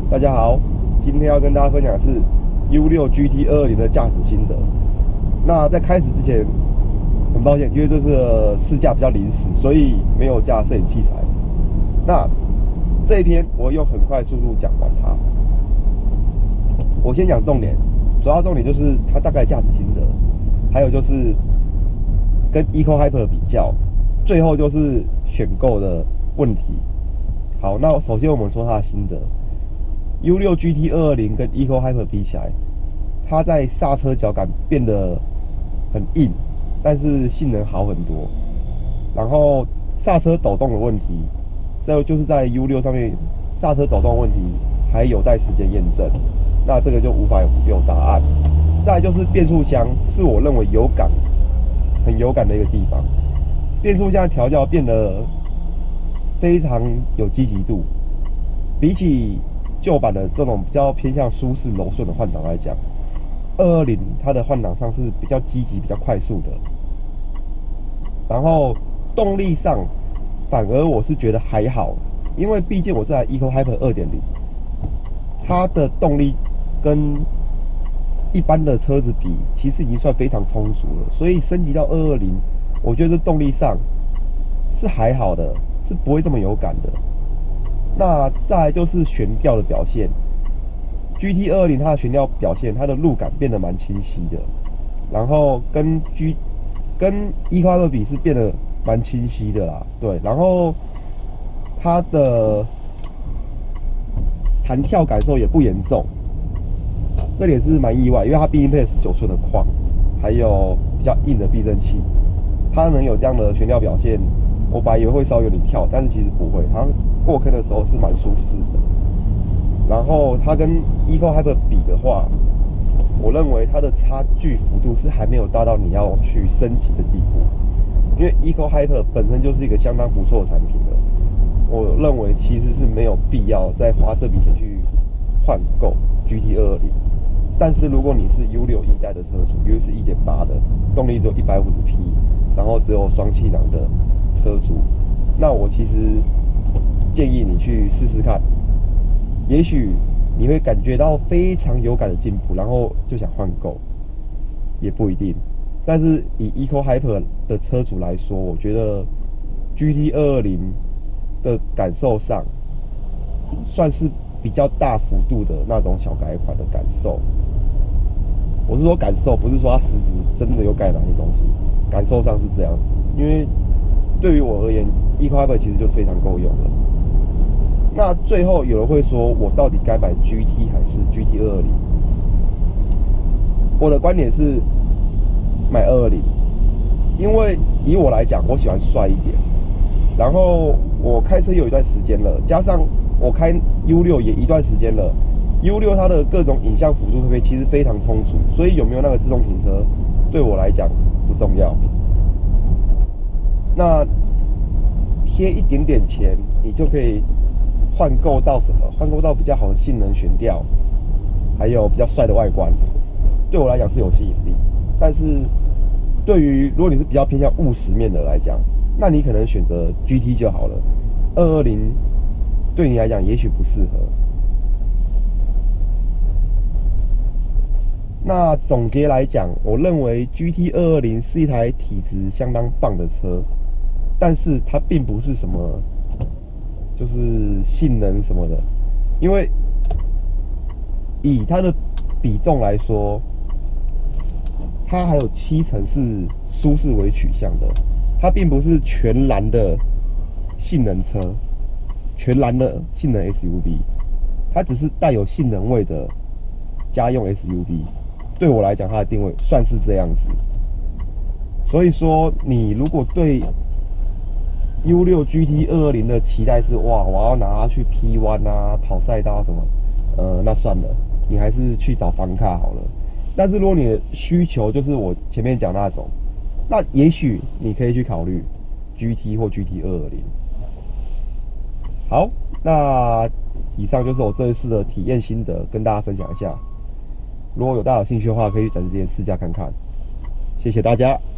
大家好，今天要跟大家分享的是 U6 GT220的驾驶心得。那在开始之前，很抱歉，因为这次试驾比较临时，所以没有架摄影器材。那这一篇我会用很快速度讲完它。我先讲重点，主要重点就是它大概驾驶心得，还有就是跟 EcoHyper 比较，最后就是选购的问题。好，那首先我们说它的心得。U6 GT220 跟 EcoHyper 比起来，它在刹车脚感变得很硬，但是性能好很多。然后刹车抖动的问题，再有就是在 U6 上面刹车抖动的问题还有待时间验证，那这个就无法有答案。再来就是变速箱，是我认为很有感的一个地方。变速箱的调教变得非常有积极度，比起旧版的这种比较偏向舒适柔顺的换挡来讲，220它的换挡上是比较积极、比较快速的。然后动力上，反而我是觉得还好，因为毕竟我这台 EcoHyper 2.0，它的动力跟一般的车子比，其实已经算非常充足了。所以升级到220，我觉得动力上是还好的，是不会这么有感的。那再来就是悬吊的表现 ，GT220它的悬吊表现，它的路感变得蛮清晰的，然后跟 EcoHyper 比是变得蛮清晰的啦，对，然后它的弹跳感受也不严重，这点是蛮意外，因为它毕竟配了19寸的框，还有比较硬的避震器，它能有这样的悬吊表现，我本来以为会稍微有点跳，但是其实不会，它过坑的时候是蛮舒适的。然后它跟 EcoHyper 比的话，我认为它的差距幅度是还没有大到你要去升级的地步，因为 EcoHyper 本身就是一个相当不错的产品了。我认为其实是没有必要再花这笔钱去换购 GT220。但是如果你是 U6 一代的车主，因为是 1.8 的，动力只有150匹，然后只有双气囊的车主，那我其实建议你去试试看，也许你会感觉到非常有感的进步，然后就想换购，也不一定。但是以 EcoHyper 的车主来说，我觉得 GT220的感受上，算是比较大幅度的那种小改款的感受。我是说感受，不是说它实质真的有改哪些东西，感受上是这样子。因为对于我而言 ，EcoHyper 其实就非常够用了。那最后有人会说，我到底该买 GT 还是 GT220？我的观点是买220，因为以我来讲，我喜欢帅一点。然后我开车有一段时间了，加上我开 U6 也一段时间了。U6 它的各种影像辅助设备其实非常充足，所以有没有那个自动停车，对我来讲不重要。那贴一点点钱，你就可以换购到什么？换购到比较好的性能悬吊，还有比较帅的外观，对我来讲是有吸引力。但是对于如果你是比较偏向务实面的来讲，那你可能选择 GT 就好了。220对你来讲也许不适合。那总结来讲，我认为 GT220是一台体质相当棒的车，但是它并不是什么就是性能什么的，因为以它的比重来说，它还有70%是舒适为取向的，它并不是全然的性能车，全然的性能 SUV， 它只是带有性能味的家用 SUV。对我来讲，它的定位算是这样子。所以说，你如果对 U6 GT220的期待是哇，我要拿它去 P 弯啊、跑赛道什么，那算了，你还是去找房卡好了。但是如果你的需求就是我前面讲那种，那也许你可以去考虑 GT 或 GT220。好，那以上就是我这一次的体验心得，跟大家分享一下。如果有大家有兴趣的话，可以去展示间试驾看看。谢谢大家。